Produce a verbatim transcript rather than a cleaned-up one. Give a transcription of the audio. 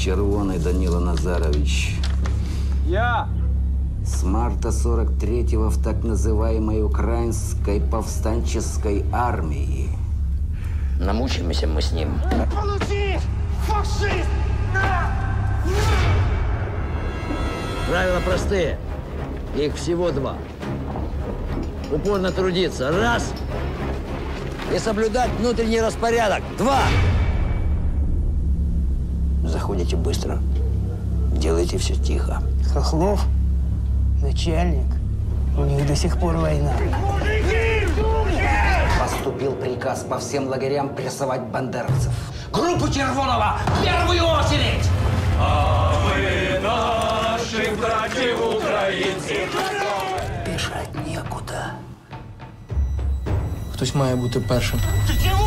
Червоный Данила Назарович. Я! С марта сорок третьего в так называемой украинской повстанческой армии. Намучимся мы с ним. Получи! Фашист! Правила простые. Их всего два. Упорно трудиться. Раз. И соблюдать внутренний распорядок. Два. Заходите быстро. Делайте все тихо. Хохлов, начальник, у них до сих пор война. Поступил приказ по всем лагерям прессовать бандеровцев. Группу Червонова в первую очередь! А мы наши братья украинцы. Бежать некуда. Хтось має бути першим. Ты чего?